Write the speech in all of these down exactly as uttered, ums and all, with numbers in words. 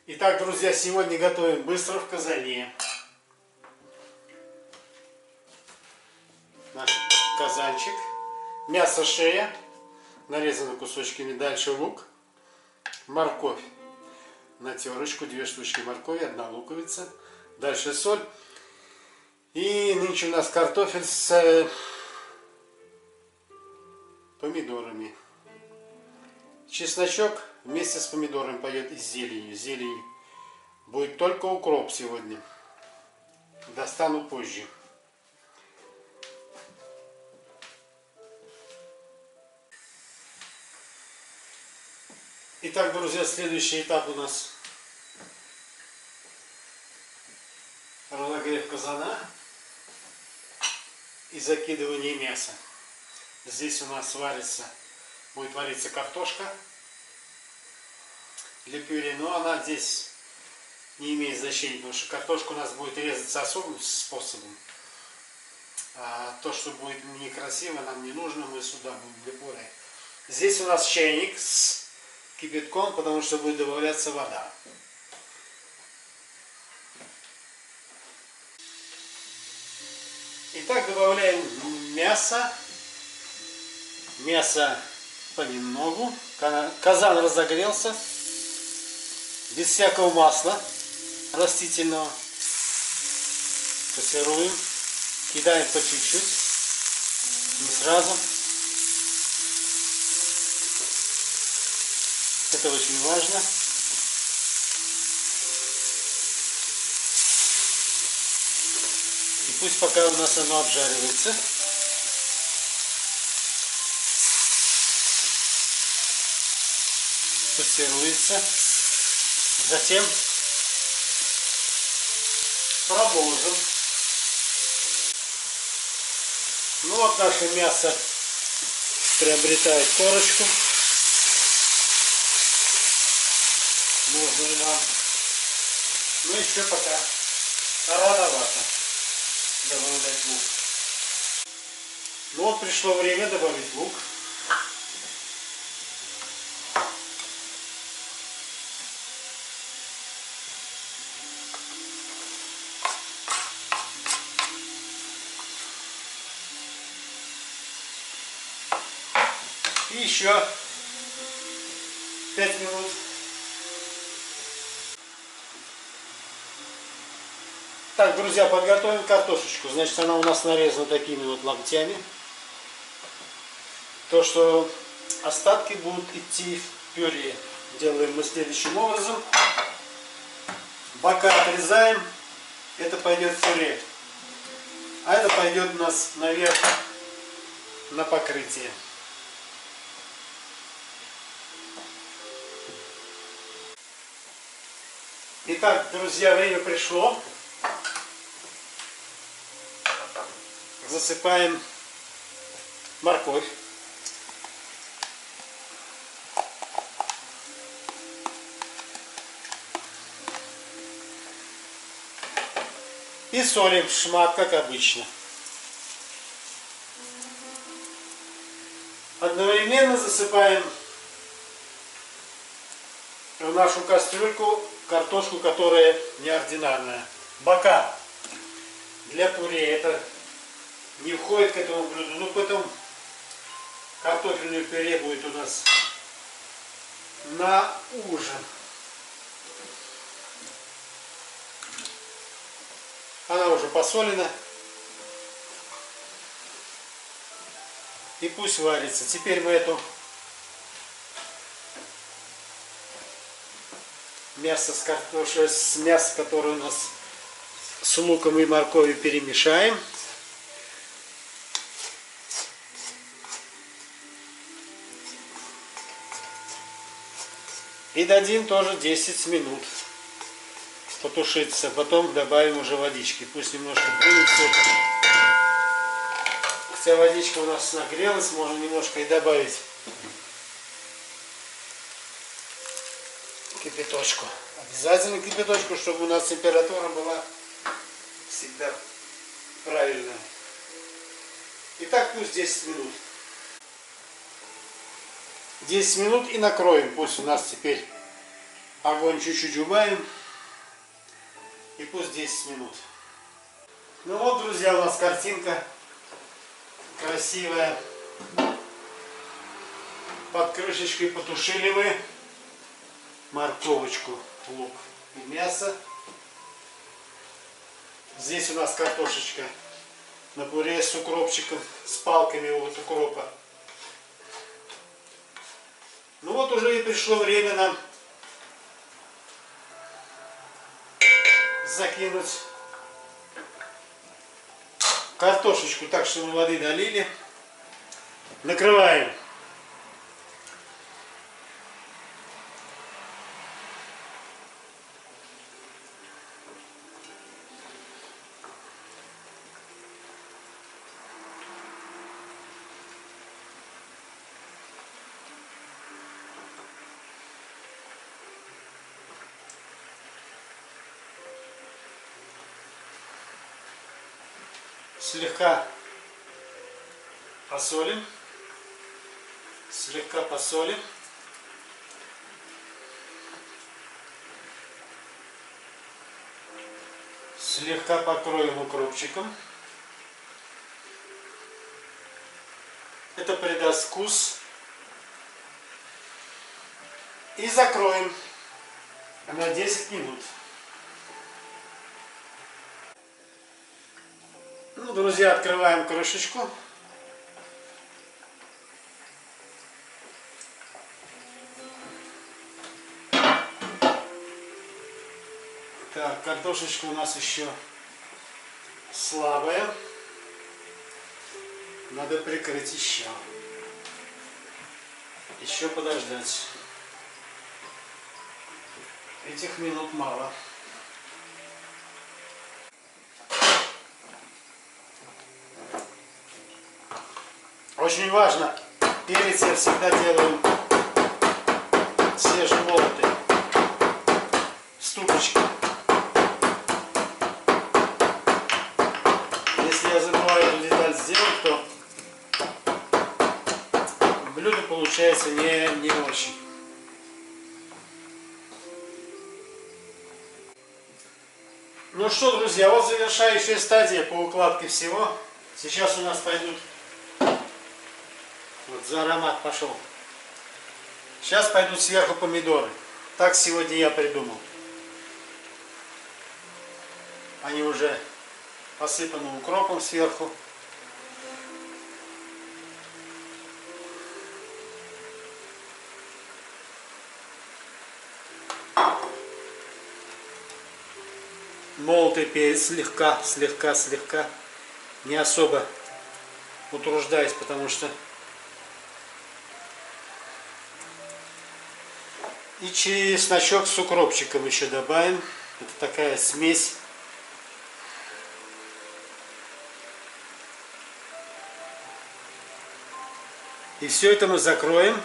Итак, друзья, сегодня готовим быстро в казане. Наш казанчик. Мясо шея, нарезано кусочками. Дальше лук, морковь. На терочку две штучки моркови, одна луковица. Дальше соль. И нынче у нас картофель с помидорами. Чесночок вместе с помидорами пойдет и с зеленью. Зелень будет только укроп сегодня. Достану позже. Итак, друзья, следующий этап у нас разогрев казана и закидывание мяса. Здесь у нас варится, будет вариться картошка для пюре, но она здесь не имеет значения, потому что картошка у нас будет резаться особым способом. А то, что будет некрасиво, нам не нужно, мы сюда будем для пюре. Здесь у нас чайник с кипятком, потому что будет добавляться вода. Итак, добавляем мясо. Мясо понемногу. Казан разогрелся. Без всякого масла растительного. Пассируем. Кидаем по чуть-чуть. Не сразу. Это очень важно. И пусть пока у нас оно обжаривается. Пассируется. Затем продолжим. Ну вот наше мясо приобретает корочку. Нужно ли нам? Но еще пока рановато добавлять лук. Ну вот пришло время добавить лук. И еще пять минут. Так, друзья, подготовим картошечку. Значит, она у нас нарезана такими вот ломтями. То, что остатки будут идти в пюре. Делаем мы следующим образом. Бока отрезаем. Это пойдет в пюре. А это пойдет у нас наверх на покрытие. Итак, друзья, время пришло. Засыпаем морковь. И солим шмат, как обычно. Одновременно засыпаем в нашу кастрюльку картошку, которая неординарная. Бока для пюре это не входит к этому блюду. Ну, потом картофельное пюре будет у нас на ужин. Она уже посолена. И пусть варится. Теперь мы эту мясо с картошкой, с мясом, которое у нас с луком и морковью, перемешаем. И дадим тоже десять минут потушиться. Потом добавим уже водички. Пусть немножко будет все. Хотя водичка у нас нагрелась, можно немножко и добавить кипяточку. Обязательно кипяточку, чтобы у нас температура была всегда правильная. Итак, пусть десять минут. десять минут и накроем. Пусть у нас теперь Огонь чуть-чуть убавим. И пусть десять минут. Ну вот, друзья, у нас картинка красивая. Под крышечкой потушили мы морковочку, лук и мясо. Здесь у нас картошечка на пюре с укропчиком, с палками от укропа. Ну вот уже и пришло время нам закинуть картошечку так, что мы воды долили. Накрываем. Слегка посолим, слегка посолим. Слегка покроем укропчиком. Это придаст вкус. И закроем на десять минут. Ну, друзья, открываем крышечку. Так, картошечка у нас еще слабая. Надо прикрыть еще. Еще подождать. Этих минут мало. Очень важно, перец я всегда делаю свежемолотый, ступочки. Если я забываю эту деталь сделать, то блюдо получается не, не очень. Ну что, друзья, вот завершающая стадия по укладке всего. Сейчас у нас пойдут... Вот за аромат пошел. Сейчас пойдут сверху помидоры. Так сегодня я придумал. Они уже посыпаны укропом сверху. Молотый перец слегка, слегка, слегка. Не особо утруждаюсь, потому что... И чесночок с укропчиком еще добавим. Это такая смесь. И все это мы закроем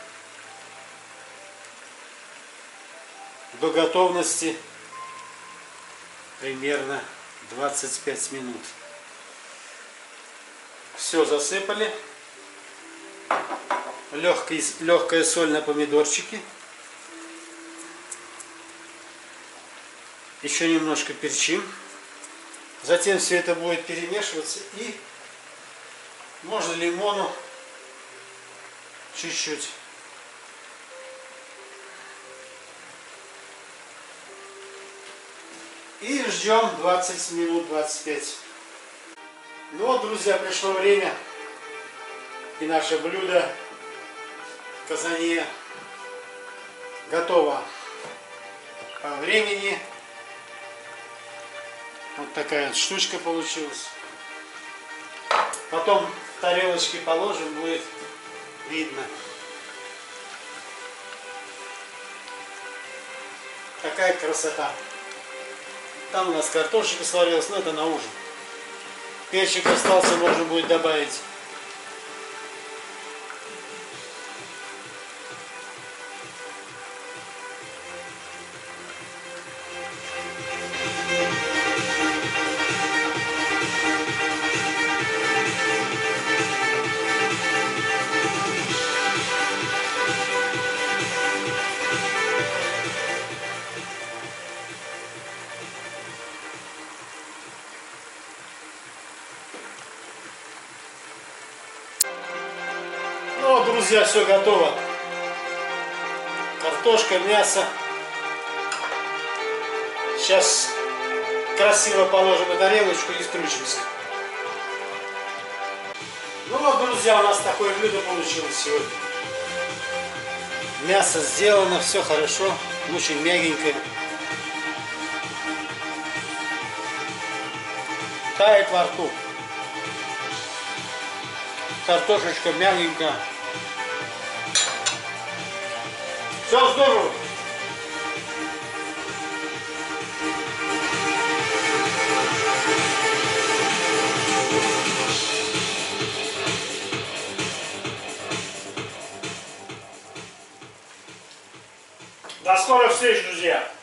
до готовности примерно двадцать пять минут. Все засыпали. Легкая, легкая соль на помидорчики. Еще немножко перчим. Затем все это будет перемешиваться. И можно лимону чуть-чуть. И ждем двадцать минут, двадцать пять. Ну вот, друзья, пришло время. И наше блюдо в казане готово по времени. Вот такая вот штучка получилась. Потом в тарелочке положим, будет видно. Такая красота. Там у нас картошечка сварилась, но это на ужин. Перчик остался, можно будет добавить. друзья, все готово. Картошка, мясо. Сейчас красиво положим на тарелочку и включимся. Ну вот, друзья, у нас такое блюдо получилось сегодня. Мясо сделано, все хорошо, очень мягенькое. Тает во рту. Картошечка мягенькая. Все здорово. До скорых встреч, друзья!